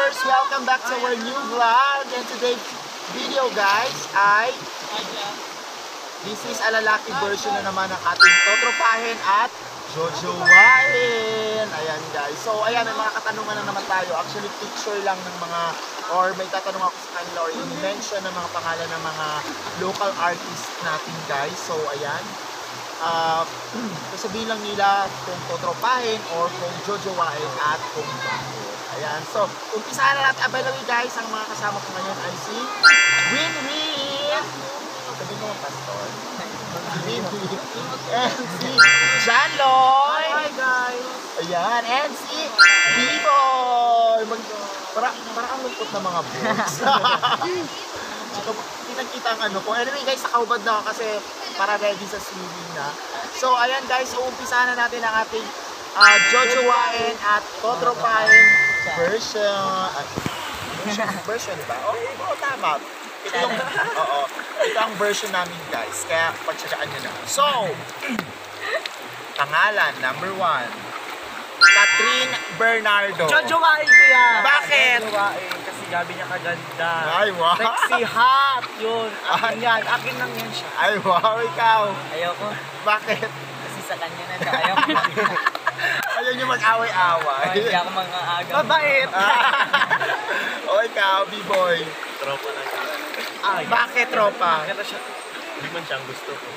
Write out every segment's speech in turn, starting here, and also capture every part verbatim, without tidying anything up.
viewers! Welcome back to our new vlog. And today's video guys ay this is a lalaki version na naman ng ating Totropahin at Jojowain. Ayan guys. So ayan, may mga katanungan na naman tayo. Actually picture lang ng mga or may tatanong ako sa kanila or i-mention ng mga pangalan ng mga local artists natin guys. So ayan. Uh, sasabihin lang nila kung Totropahin or kung Jojowain at kung bakit. Ayan, so umpisahan na natin. By the way guys, ang mga kasama ko ngayon ay si Winwin. Sabi mo pastor. Winwin. And si Janloy. Hi guys. Ayan, and si B-Boy. Para, para ang lungkot na mga boys. Kitang-kita ang ano ko. Anyway guys, nakaubad na ako kasi para ready sa swimming na. So ayan guys, uumpisahan na natin ang ating uh, Jojowain at Totropahin version. Uh, version ba? Oo, oh, oh, tama. Ito yung, oo, ito ang version namin guys. Kaya pagsagaan nyo na. So, pangalan, number one. Catherine Bernardo. Jojowain ko yan. Bakit? Jojowain kasi gabi niya kaganda. Ay, wow. Sexy hot. Yun. Akin yan. Akin lang yan siya. Ay, wow, ikaw. Ayoko. Bakit? Kasi sa kanya na siya. Ayoko. Ayaw niyo mag-away-away. Oh, hindi ako mga aga. Mabait. O ikaw, B-Boy. Tropa na siya. Ay, bakit tropa? Bakit siya? Hindi man siya ang gusto ko.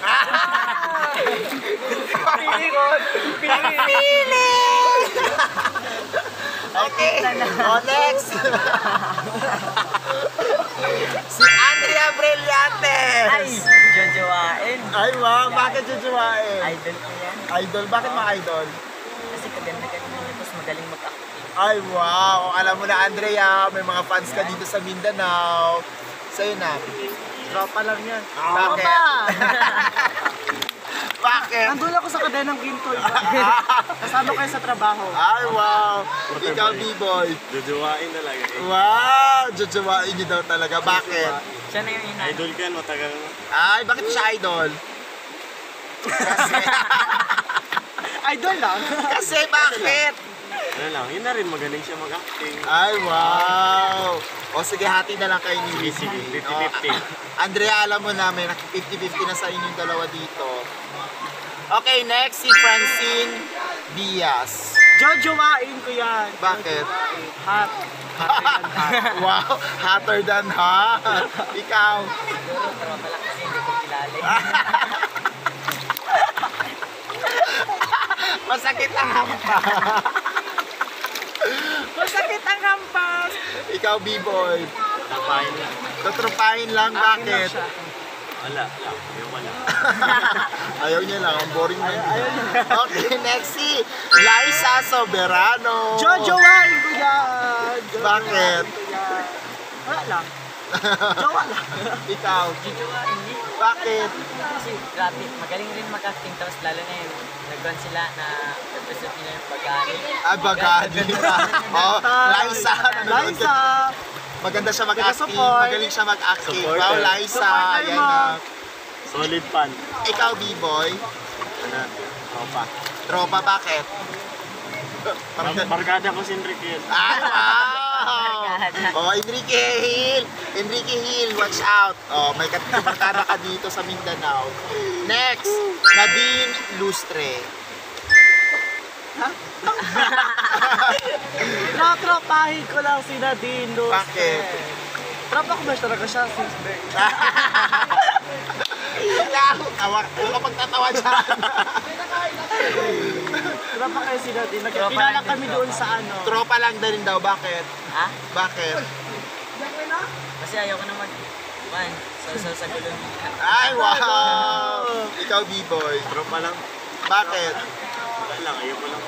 Pili ko. Pili. Okay. O, next. Si Andrea Brillantes. Ay, Jojowain. Ay, wow. Bakit Jojowain? Idol ko yan. Idol? Bakit mga idol? Kasi kaganda-ganda niya. Tapos magaling mag-acting. Ay, wow. Alam mo na, Andrea, may mga fans ka dito sa Mindanao. Sa'yo na. Tropa lang yan. Bakit? Bakit? Nandun ako sa kadenang ginto. Kasama kayo sa trabaho. Ay, wow. Ikaw, B-Boy. Jojowain talaga eh. Wow! Jojowain niyo daw talaga. Bakit? Siya na yung ina. Idol ka, matagal na. Ay, bakit siya idol? Kasi, Idol lang. kasi bakit? Ano lang, yun na rin, magaling siya mag-acting. Ay, wow! O sige, hati na lang kayo ni Sige, Lizzie. fifty fifty. Andrea, alam mo na, may fifty fifty na sa inyong dalawa dito. Okay, next si Francine Diaz. Jojowain ko yan. Bakit? Hot. Hotter than hot. Wow, hotter than hot. Ikaw? Siguro tropa lang kasi hindi ko kilala. Masakit ang hampas. Masakit ang hampas. Ikaw, B-Boy. Tapahin lang. Totropahin lang, bakit? Wala, lang. Yung wala. Ayaw niya lang, ang boring na yun. Okay, next si Liza Soberano. Jojowain ko yan. Bakit? Wala lang. Jowa lang. Ikaw, Jojowain. bakit? Kasi grabe, magaling rin mag-acting. Tapos lalo na yung nag-run sila na represent nila yung bagani. Ah, bagani. Oh, Liza. nanonood Liza. ka- Maganda siya mag-acting, Taga-support. magaling siya mag-acting. Supporter. Wow, Liza. Supporter Yan mo. na. Solid fan. Ikaw, B-Boy. Ano? Tropa. Tropa, bakit? Bar barkada ko si Enrique. Ah, wow! Oh, Enrique Hill! Enrique Hill, watch out! Oh, may kabarkada ka dito sa Mindanao. Next, Nadine Lustre. Natropahin ko lang si Nadine. Bakit? Tropa ko ba talaga siya since birth? Ikaw, tawa, huwag ka pagtatawa dyan. Tropa kayo si Nadine. Nagkakilala kami doon sa ano. Tropa lang din daw, bakit? Ha? Bakit? Kasi ayoko na mag... Man, sa sa gulong. Ay, wow! Ikaw, B-Boy. Tropa lang. Bakit? Wala lang, ayoko lang.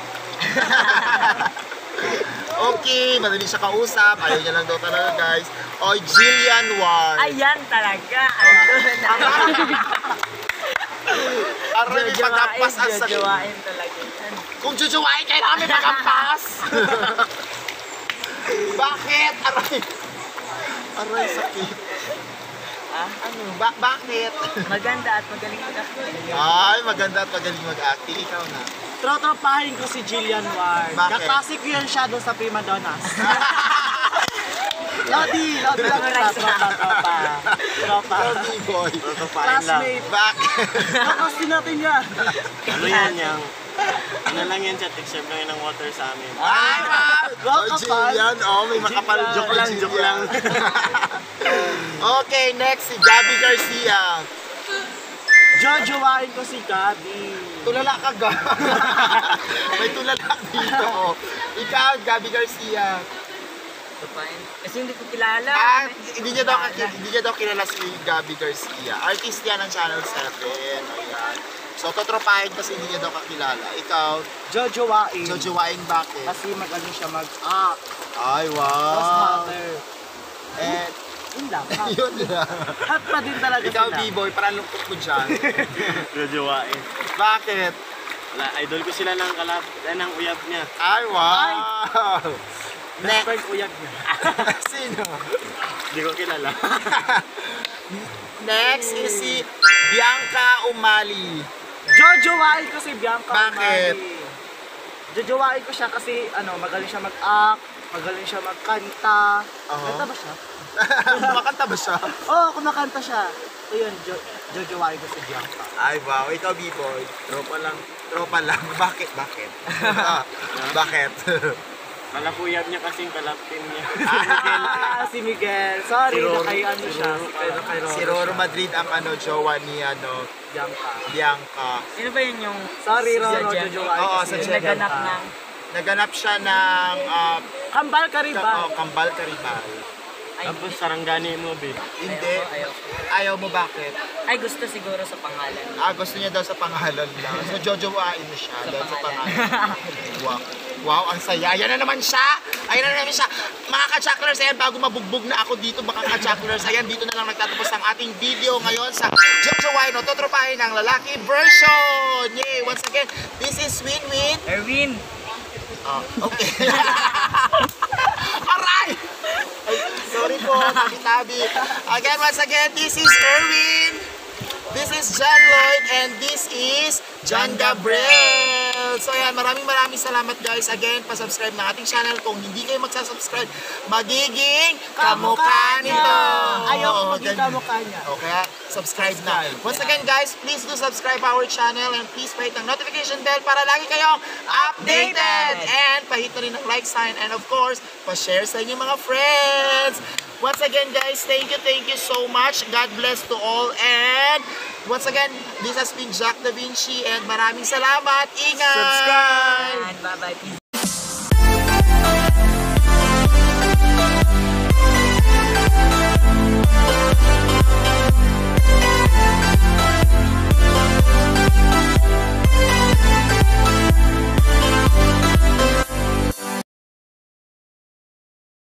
Okay, madali siya kausap. Ayaw niya lang daw talaga, guys. O, Jillian Ward. Ayan talaga. Idol na. Aray, may pagkampas ang sakit. Jojowain talaga yan. Kung Jojowain, kailangan may pagkampas. Bakit? Aray. Aray, sakit. Ah? Ano? Ba bakit? Maganda at magaling mag-acting. Ay, maganda at magaling mag-acting. Ikaw na. Totropahin ko si Jillian Ward. Bakit? Kaklase ko yan siya doon sa Prima Donnas. Lodi! Lodi lang kita. Tropa, tropa. Tropa. Ikaw, B-boy. Totropahin lang. Classmate. Bakit? Kakastin natin yan. Ano yan yung... Ano lang yan siya, take-serve lang yan ng water sa amin. Ay, wow! Wow, Oh, kapal. Jillian. Oh, may makapal. Jillian. Joke lang, joke lang. Okay, next si Gabby Garcia. Jojowain ko si Gabi. Tulala ka, ga. May tulala dito. Oh. Ikaw, Gabby Garcia. Totropahin. Kasi hindi ko kilala. Ah, hindi niya daw hindi niya daw kilala si Gabby Garcia. Artist yan ng Channel seven. Ayan. So, Totropahin kasi hindi niya daw kakilala. Ikaw, Jojowain. Jojowain, bakit? Kasi magaling siya mag-act. Ay, Mas wow. hotter. And, Yun lang. Hot. yun lang. Hot pa din talaga Ikaw, sila. B-boy, parang lungkot mo dyan. Jojowain. Bakit? Wala, idol ko sila ng kalap, eh, ng uyab niya. Ay, wow. Next. Next. Uyag niya. Sino? Hindi ko kilala. Next is si Bianca Umali. Jojowain ko si Bianca Bakit? Umali. Jojowain ko siya kasi ano, magaling siya mag-act, magaling siya magkanta. Oo. Kanta ba siya? Kumakanta ba siya? Oo, oh, kumakanta siya. So yun, jo Jojowain ko si Bianca. Ay, wow. Ikaw, B-boy. Tropa lang. Tropa lang. Bakit? Bakit? Ah, bakit? Kalap uyab niya kasing kalap team niya. Ah, si Miguel. Sorry, Si Roro. nakay ano siya. Si Si Pedro kay Roro Si Roro siya. Madrid ang ano, jowa ni ano, Bianca. Bianca. Sino ba yun yung... Sorry, si Roro, Jen? Jojowain Oo, ko sa si Jen. Naganap Bianca. ng... Naganap siya ng uh, Kambal ka rin ba? oh, Kambal Karibal. Ay, Tapos sarangani mo, be. Hindi. Ayaw, ayaw. Ayaw mo bakit? Ay, gusto siguro sa pangalan. Ah, gusto niya daw sa pangalan lang. So, jojowain mo siya Sa dahil sa pangalan. pangalan. Wow. Wow, ang saya. Ayan na naman siya. Ayan na naman siya. Mga ka-chacklers, ayan, bago mabugbog na ako dito, mga ka-chacklers, ayan, dito na lang nagtatapos ang ating video ngayon sa Jojowain o Totropahin ng lalaki version. Yay! Once again, this is Win-Win. Erwin! Oh, okay. Aray! Ay, sorry po, tabi-tabi. Again, once again, this is Erwin. This is John Lloyd and this is John Gabriel. So yan, maraming maraming salamat guys. Again, pa-subscribe ng ating channel. Kung hindi kayo magsasubscribe, magiging kamukha nito. Ayaw ko Oo, maging ganyan. kamukha niya. O kaya, subscribe na. Once again guys, please do subscribe our channel and please pahit ng notification bell para lagi kayong updated. And pahit na rin ng like sign and of course, pa-share sa inyong mga friends. Once again guys, thank you, thank you so much. God bless to all and once again, this has been Jack Da Vinci and maraming salamat. Ingat! Subscribe! And bye-bye. Peace.